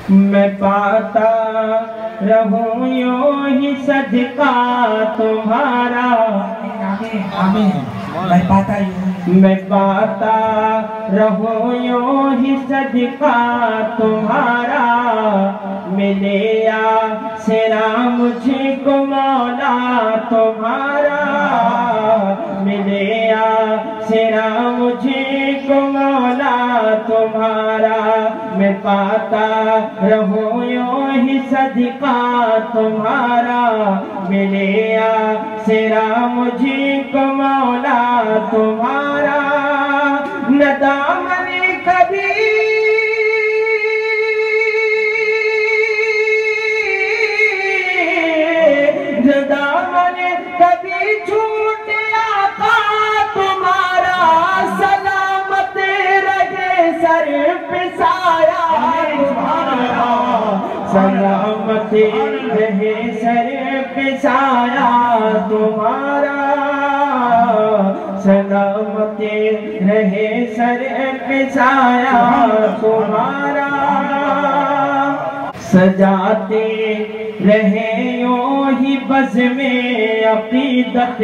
मैं पाता रहूं यूं ही सदका तुम्हारा। मैं पाता रहूं यूं ही सदका तुम्हारा। मिले या सिरा मुझको मौला तुम्हारा। मिले या सिरा मुझको मौला तुम्हारा। मैं पाता रहूं यूं ही सदका तुम्हारा। मिले या सिरा मुझको मौला तुम्हारा। न दामने कभी छूट आका तुम्हारा। सलामत रहे सर पे साया तुम्हारा। सलामत रहे सर पे साया तुम्हारा। सलामत रहे सर पे साया तुम्हारा। सजाते रहे यूं ही बज़ में अक़ीदत।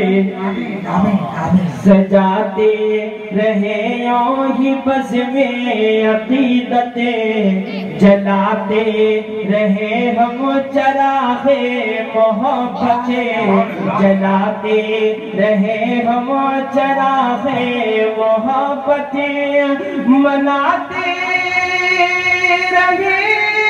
सजाते रहे यूं ही बज़ में अक़ीदत। जलाते रहे हम चराग़े मोहब्बत। जलाते रहे हम चराग़े मोहब्बत। मनाते रहे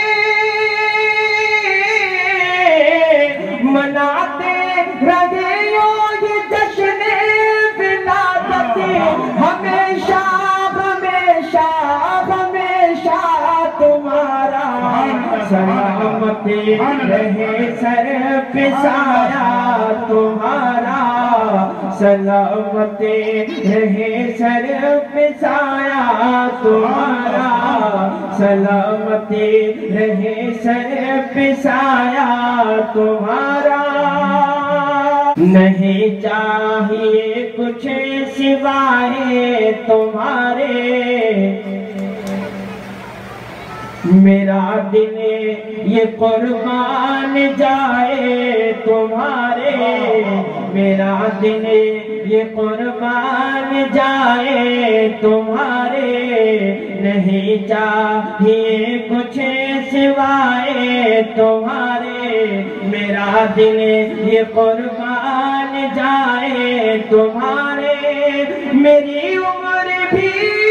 मनाते रहे ये जश्न विलादत। हमेशा हमेशा हमेशा तुम्हारा। सलामत रहे सर पे साया तुम्हारा। सलामत रहे सर पे साया तुम्हारा। सलामत रहे सर पे साया तुम्हारा। नहीं चाहिए कुछ सिवाय तुम्हारे। मेरा दिल ये कुर्बान जाए तुम्हारे। मेरा दिल ये कुर्बान जाए तुम्हारे। नहीं चाहिए कुछ सिवाय तुम्हारे। मेरा दिल ये कुर्बान जाए तुम्हारे। मेरी उम्र भी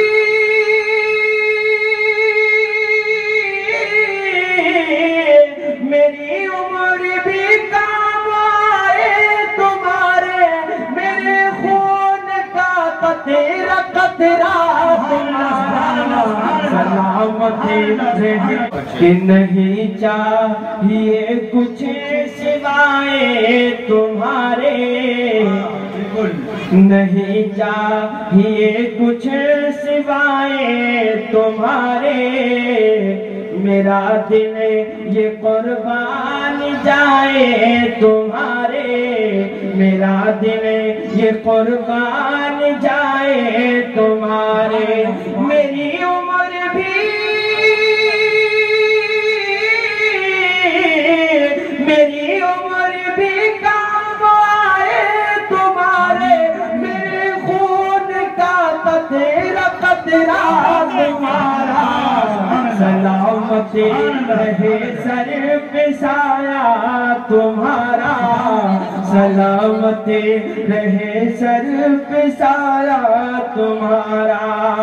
मेरी उम्र भी काम आए तुम्हारे। मेरे खून का कतरा कतरा तुम्हारा। सलामत रहे कि नहीं चाहिए कुछ सिवाय तुम्हारे। नहीं चाहिए कुछ सिवाय तुम्हारे। मेरा दिल ये कुर्बान जाए तुम्हारे। मेरा दिल ये कुर्बान जाए तुम्हारे। मेरी उम्र भी मेरी उम्र भी काम आए तुम्हारे। मेरे खून का कतरा कतरा तुम्हारा। सलामत रहे सर पे साया तुम्हारा। सलामत रहे सर पे साया तुम्हारा।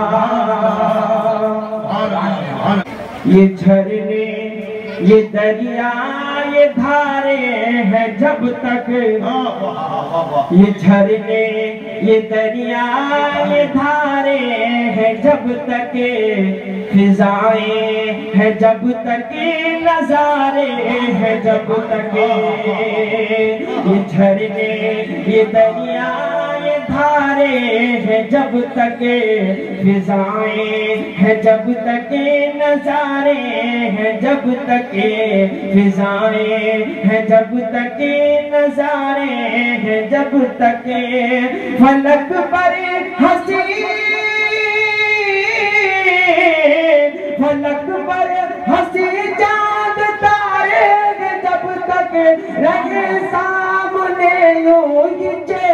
ये झरने ये दरिया ये धारे हैं जब तक। ये झरने ये दरिया ये धारे हैं जब तक। फिजाएं हैं जब तक नजारे हैं जब तक। ये झरने ये दरिया ये धारे हैं जब तक। फिजाएं हैं जब तक नजारे हैं जब तक। फिजाएं हैं जब तक नजारे हैं जब तक। फलक पर हंसी फलक पर हंसी जा रहे सामने यूं ही